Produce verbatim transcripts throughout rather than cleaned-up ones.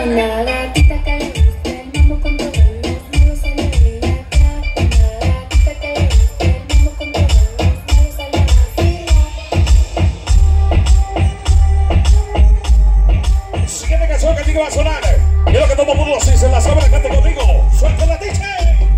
Una gatita que le gusta el mambo con todos los malos a la vida. Una gatita que le gusta el mambo con todos los malos a la vida. Siguiente canción que digo va a sonar. Quiero que todo el mundo, si se la sabe, cante conmigo. Suelta la dicha.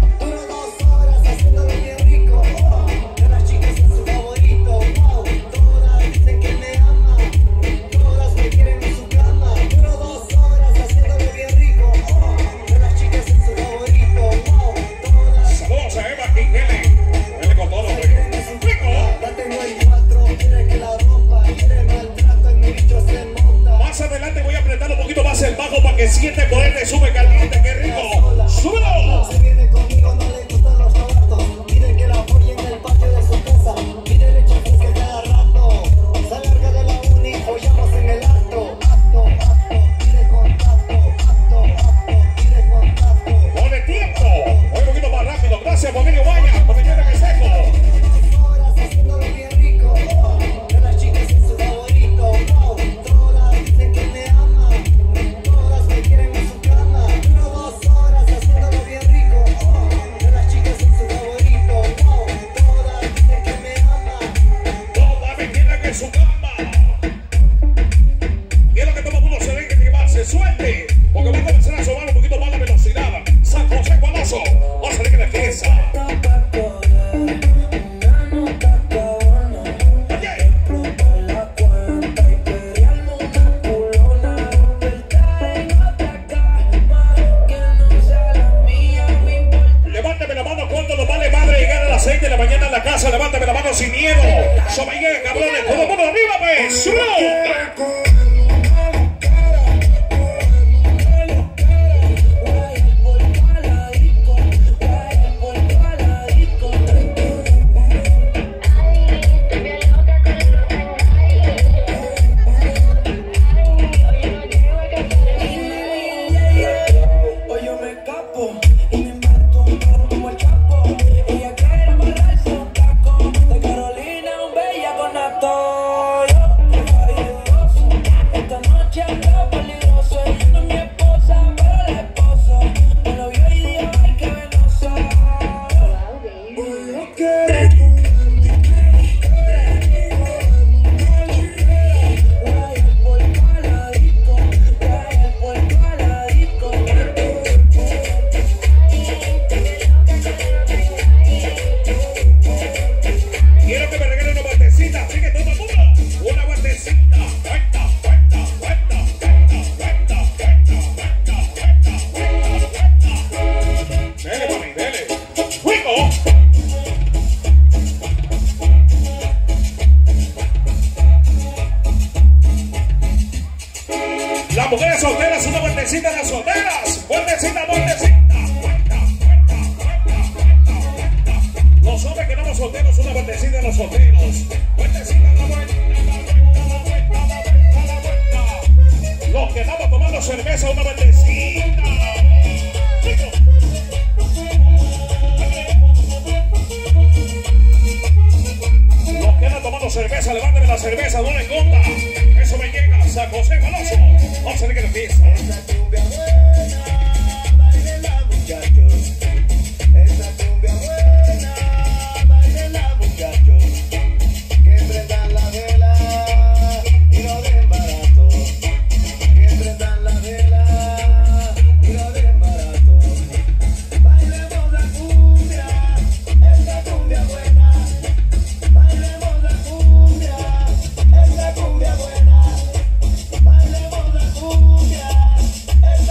El bajo para que siente poder de sube caliente, qué rico. ¡Súbelo! Se viene conmigo, no le gustan los novatos. Pide que la apoye en el patio de su casa. Pide leche fresca cada rato. Se alarga de la uni, follamos en el acto. Acto, acto, pide contacto. Acto, acto, pide contacto. ¡Pone tiempo! Voy un poquito más rápido. Gracias, familia Guaya, por venir en el seco. Horas haciéndolo bien rico. De las chicas en su favorito. Todas dicen que me aman. Todas me quieren en su cama. Uno, dos horas haciéndolo bien rico. De las chicas en su favorito. Todas dicen que me aman. Todas me quieren en su cama. Quiero que todo el mundo se deje llevar, se suelte. Porque va a comenzar a sonar un poquito más la velocidad. San José Gualoso. Vamos a salir que la pieza. seis de la mañana en la casa, levántame la mano sin miedo. Somaigué, cabrones, todo el mundo arriba, pues. ¡Súbelo! Las mujeres solteras, una vueltecita en las solteras. Vueltecita, vueltecita. Los hombres que no somos solteros, una vueltecita en los solteros. Vueltecita, la vuelta, la vuelta, la vuelta, la vuelta. Los que estamos tomando cerveza, una vueltecita. Los que andan tomando cerveza, levántame la cerveza, no le conta. Eso me llega, San José Gualoso. Vamos a ver que lo empieza. Esa cumbia buena, bailenla muchachos. Esa cumbia buena, bailenla muchachos. Que prendan la vela y no den barato. Que prendan la vela y no den barato. Bailemos la cumbia, esa cumbia buena. Bailemos la cumbia, esa cumbia buena. Bailemos la cumbia, esa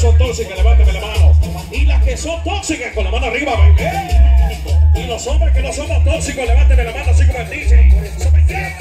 son tóxicas, levántame la mano. Y las que son tóxicas, con la mano arriba, baby. Y los hombres que no somos tóxicos, levántame la mano, así como el D J.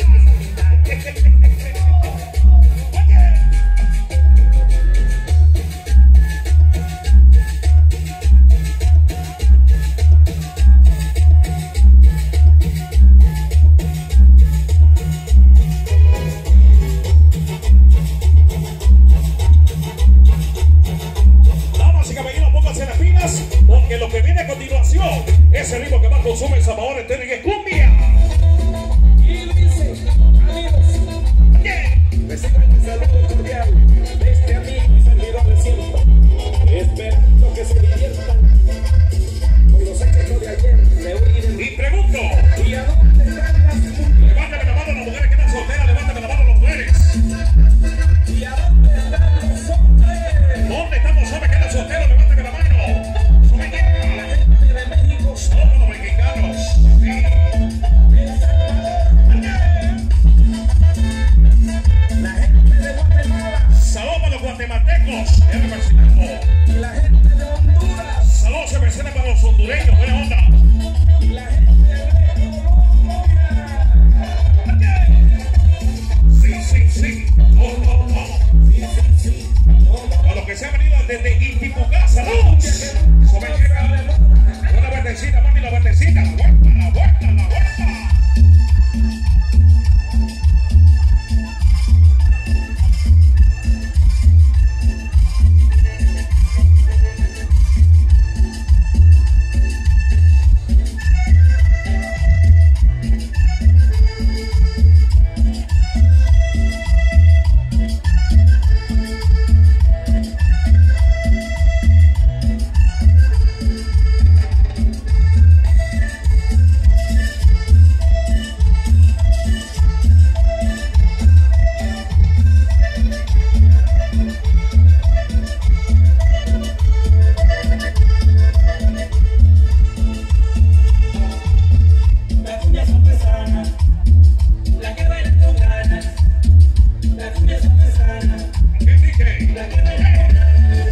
Porque lo que viene a continuación es el ritmo que más consume el Salvador entero y es cumbia. Y dice, amigos, reciban un saludo cordial de este amigo y servidor de siempre, esperando que se diviertan con los éxitos de ayer, de hoy Y pregunto, y a dónde están las mujeres. levántame la mano a las mujeres que están solteras, levántame la mano a las mujeres. Y a dónde están los hombres. ¿Dónde están los hombres que están solteros? Levántame la mano. La gente de México, Somos los mexicanos. El Salvador, la gente de Guatemala, Saludos para los guatemaltecos. Ya me fascinamos. la gente de Honduras, Saludos especiales para los hondureños. Buena onda. la gente de Colombia. Sí, sí, sí. Oh, oh, oh. Sí, sí, sí. A los que se han venido desde Intipucasa, ¿no? Eso me llega. Una vueltecita, mami, la vueltecita. La vuelta, la vuelta, la vuelta. La cumbia siempre sana, la que baila con ganas. La cumbia siempre sana, ¿Qué dije? la que baila con ganas.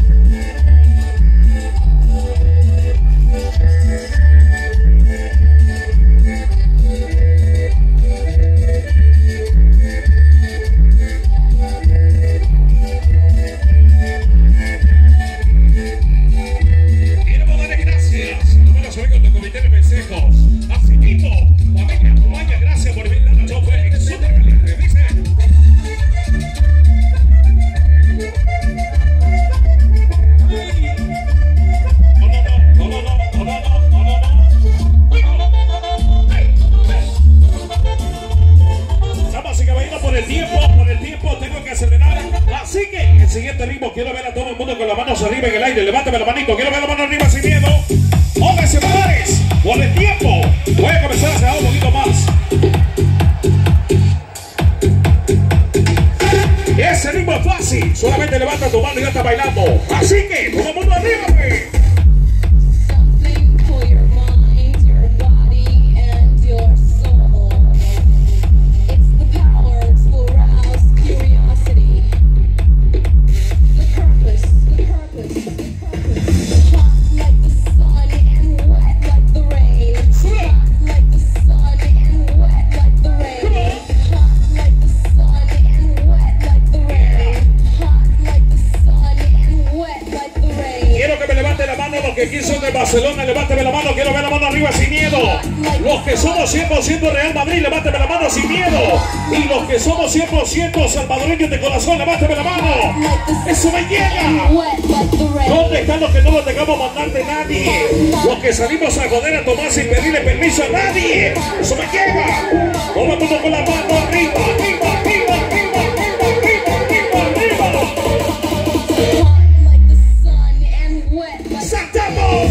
Queremos darle gracias a los amigos del Comité de Consejos. Así mismo, familia Tomaya, gracias por venir a la show. Fue súper caliente, dice. No, no, no, no, no, no, no, no, no, no, no. Damas y caballeros, por el tiempo, por el tiempo, tengo que acelerar. Así que, el siguiente ritmo, quiero ver a todo el mundo con las manos arriba en el aire. Levántame la manito, quiero ver la mano arriba sin miedo. Hombres y mujeres, por el tiempo, voy a comenzar a acelerar un poquito más. Ese ritmo es fácil, solamente levanta tu mano y ya está bailando. Así que, todo el mundo arriba, güey. Something for your mind, your body, and your soul. It's the power to arouse curiosity. The purpose, the purpose, the purpose. Hot like the sun and wet like the rain. Hot like the sun and wet like the rain. Hot like the sun and wet like the rain. Hot like the sun and wet like the rain. Quiero que me levante la mano los que aquí son de Barcelona, levánteme la mano, quiero ver la mano arriba sin miedo. Los que somos cien por ciento Real Madrid, levánteme la mano sin miedo. Y los que somos cien por ciento salvadoreños de corazón, levánteme la mano. Eso me llega. Wet like the rain. ¿Dónde están los que no los dejamos mandar de nadie? Los que salimos a joder a tomar sin pedirle permiso a nadie. Eso me llega. Todo el mundo con la mano arriba, arriba, arriba, arriba, arriba, arriba, arriba, arriba. Hot like the sun and wet like ¡Saltamos!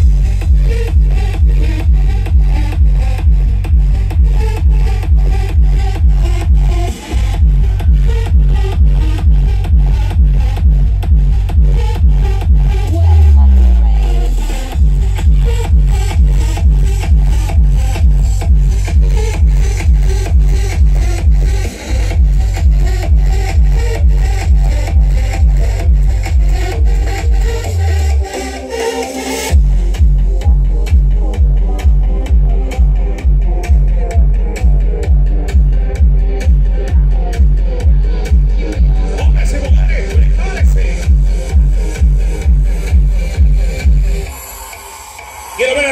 wet like the rain.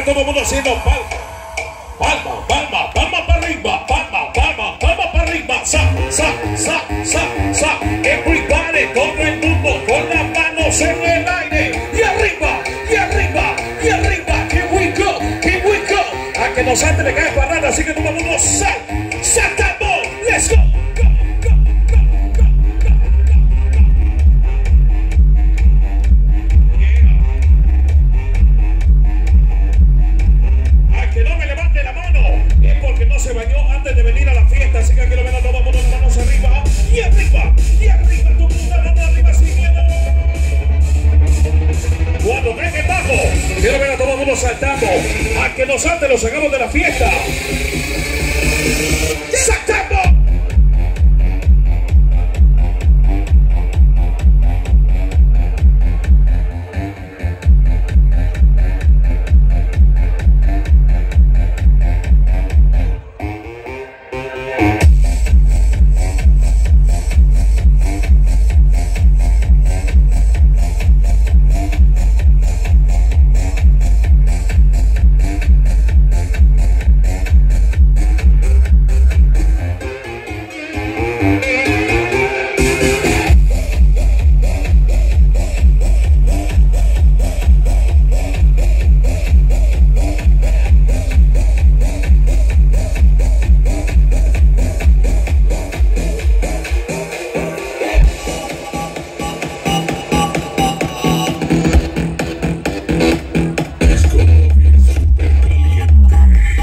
todo el mundo haciendo palma. Palma, palma, palma para arriba, palma, palma, palma para arriba, sa, sa, sa, sa, sa, everybody, todo el mundo con las manos en el aire, y arriba, y arriba, y arriba, here we go, here we go, a que nos salte le cae para nada, así que todo el mundo sal, saltamos, let's go, go, go, go, go, go, go. Yeah. A que no me levante la mano, es porque no se bañó antes de venir a la fiesta, así que aquí lo ven a todo el mundo las manos arriba, y arriba, y arriba, todo el mundo las manos arriba, siguiendo. Cuando venga bajo, quiero ver a todo el mundo saltando, a que nos salte, lo sacamos de la fiesta.